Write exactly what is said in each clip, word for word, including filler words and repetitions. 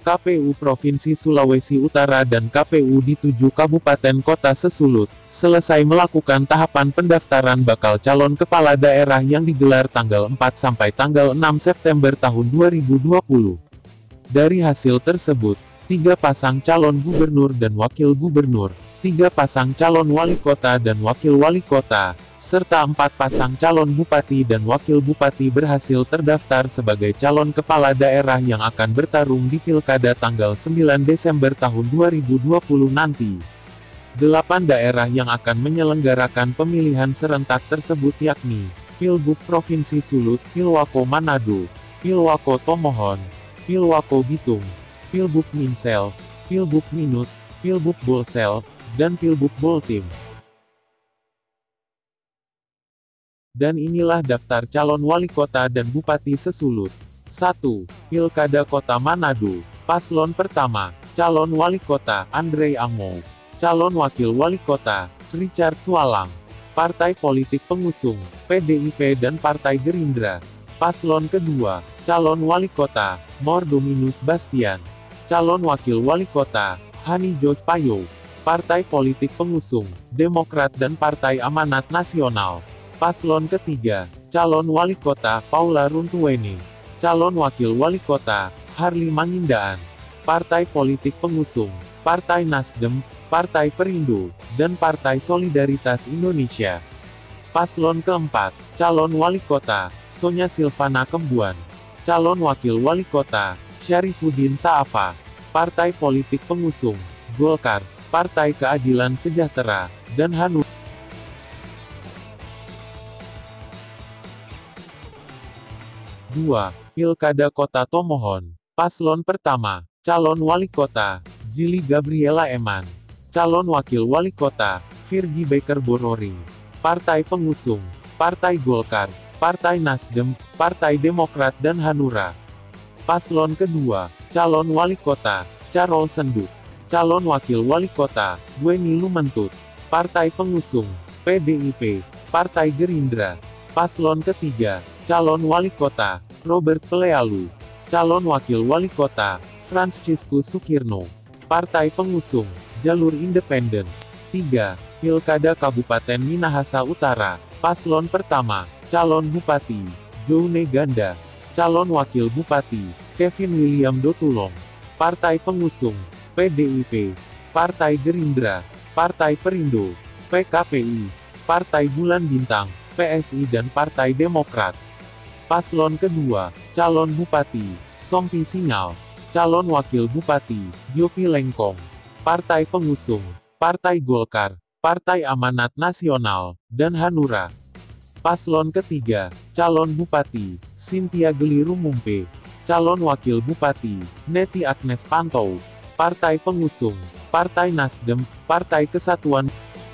K P U Provinsi Sulawesi Utara dan K P U di tujuh kabupaten kota sesulut, selesai melakukan tahapan pendaftaran bakal calon kepala daerah yang digelar tanggal empat sampai tanggal enam September tahun dua ribu dua puluh. Dari hasil tersebut, tiga pasang calon gubernur dan wakil gubernur, tiga pasang calon wali kota dan wakil wali kota, serta empat pasang calon bupati dan wakil bupati berhasil terdaftar sebagai calon kepala daerah yang akan bertarung di Pilkada tanggal sembilan Desember tahun dua ribu dua puluh nanti. Delapan daerah yang akan menyelenggarakan pemilihan serentak tersebut yakni, Pilgub Provinsi Sulut, Pilwako Manado, Pilwako Tomohon, Pilwako Bitung, Pilbub Minsel, Pilbub Minut, Pilbub Bolsel, dan Pilbub Boltim. Dan inilah daftar calon wali kota dan bupati sesulut. satu. Pilkada Kota Manado. Paslon pertama, calon wali kota, Andre Angmo. Calon wakil wali kota, Richard Swalang. Partai politik pengusung, P D I P dan Partai Gerindra. Paslon kedua, calon wali kota, Mordominus Bastian. Calon wakil wali kota, Hani George Payo. Partai politik pengusung, Demokrat dan Partai Amanat Nasional. Paslon ketiga, calon wali kota, Paula Runtuweni. Calon wakil wali kota, Harli Mangindaan. Partai politik pengusung, Partai Nasdem, Partai Perindo, dan Partai Solidaritas Indonesia. Paslon keempat, calon wali kota, Sonya Silvana Kembuan. Calon wakil wali kota, Syarifuddin Saafa. Partai politik pengusung, Golkar, Partai Keadilan Sejahtera, dan Hanura. dua. Pilkada Kota Tomohon. Paslon pertama, calon wali kota, Jili Gabriela Eman. Calon wakil wali kota, Virgi Baker Bororing. Partai pengusung, Partai Golkar, Partai Nasdem, Partai Demokrat dan Hanura. Paslon kedua, calon wali kota, Carol Senduk. Calon wakil wali kota, Weni Lumentut. Partai pengusung, P D I P, Partai Gerindra. Paslon ketiga, calon wali kota, Robert Pelealu. Calon wakil wali kota, Franciscus Sukirno. Partai pengusung, Jalur Independen. tiga. Pilkada Kabupaten Minahasa Utara. Paslon pertama, calon bupati, Joune Ganda. Calon wakil bupati, Kevin William Dotulong. Partai pengusung, P D I P, Partai Gerindra, Partai Perindo, P K P I, Partai Bulan Bintang, P S I dan Partai Demokrat. Paslon kedua, calon bupati, Sompi Singal. Calon wakil bupati, Yopi Lengkong. Partai pengusung, Partai Golkar, Partai Amanat Nasional, dan Hanura. Paslon ketiga, calon bupati, Cynthia Geliru Mumpe. Calon wakil bupati, Neti Agnes Pantou. Partai pengusung, Partai Nasdem, Partai Kesatuan.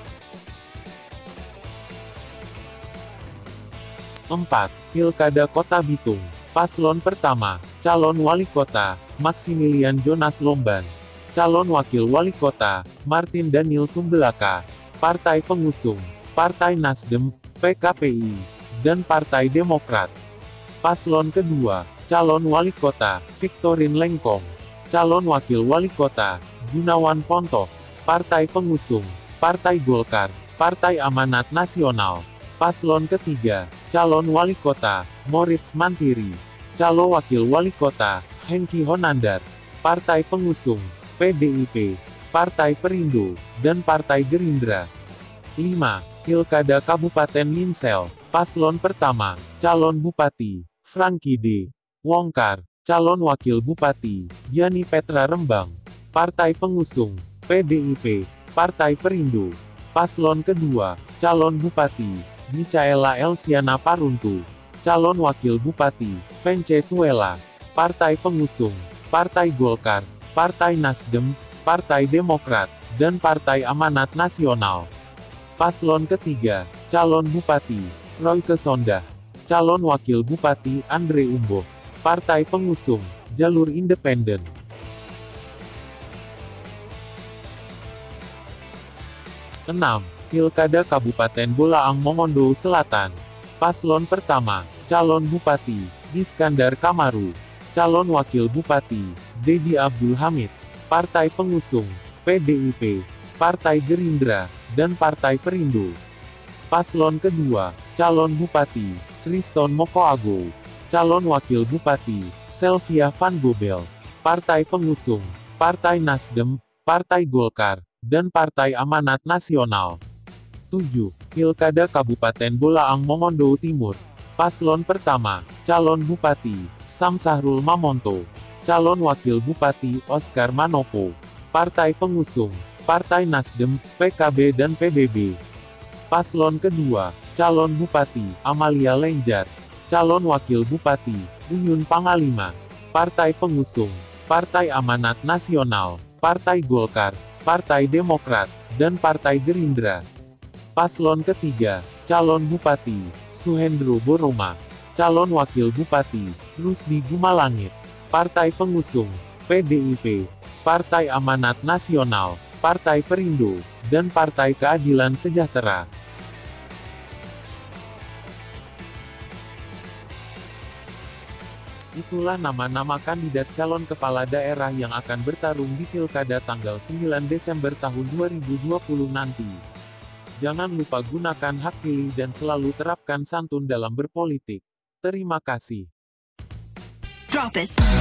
empat. Pilkada Kota Bitung. Paslon pertama, calon wali kota, Maximilian Jonas Lomban. Calon wakil wali kota, Martin Daniel Tumbelaka. Partai pengusung, Partai Nasdem, P K P I, dan Partai Demokrat. Paslon kedua, calon wali kota, Victorin Lengkong. Calon wakil wali kota, Gunawan Pontoh. Partai pengusung, Partai Golkar, Partai Amanat Nasional. Paslon ketiga, calon wali kota, Moritz Mantiri. Calon wakil wali kota, Hengki Honandar. Partai pengusung, P D I P, Partai Perindo, dan Partai Gerindra. lima. Pilkada Kabupaten Minsel. Paslon pertama, calon bupati, Franky D. Wongkar. Calon wakil bupati, Yani Petra Rembang. Partai pengusung, P D I P, Partai Perindo. Paslon kedua, calon bupati, Micaela Elsiana Paruntu. Calon wakil bupati, Vence Tuela. Partai pengusung, Partai Golkar, Partai Nasdem, Partai Demokrat, dan Partai Amanat Nasional. Paslon ketiga, calon bupati, Royke Sondah. Calon wakil bupati, Andre Umboh. Partai pengusung, Jalur Independen. enam. Pilkada Kabupaten Bolaang Mongondo Selatan. Paslon pertama, calon bupati, Iskandar Kamaru. Calon Wakil Bupati, Dedi Abdul Hamid. Partai Pengusung, P D I P, Partai Gerindra, dan Partai Perindo. Paslon kedua, Calon Bupati, Triston Mokoago. Calon Wakil Bupati, Selvia Van Gobel. Partai Pengusung, Partai Nasdem, Partai Golkar, dan Partai Amanat Nasional. tujuh. Pilkada Kabupaten Bolaang Mongondo Timur. Paslon pertama, Calon Bupati, Samsahrul Mamonto. Calon Wakil Bupati, Oscar Manopo. Partai Pengusung, Partai Nasdem, P K B dan P B B. Paslon kedua, Calon Bupati, Amalia Lenjar. Calon Wakil Bupati, Unyun Pangalima. Partai Pengusung, Partai Amanat Nasional, Partai Golkar, Partai Demokrat, dan Partai Gerindra. Paslon ketiga, Calon Bupati, Suhendro Boroma. Calon Wakil Bupati, Rusdi Gumalangit. Partai Pengusung, P D I P, Partai Amanat Nasional, Partai Perindo, dan Partai Keadilan Sejahtera. Itulah nama-nama kandidat calon kepala daerah yang akan bertarung di Pilkada tanggal sembilan Desember tahun dua ribu dua puluh nanti. Jangan lupa gunakan hak pilih dan selalu terapkan santun dalam berpolitik. Terima kasih. Drop it.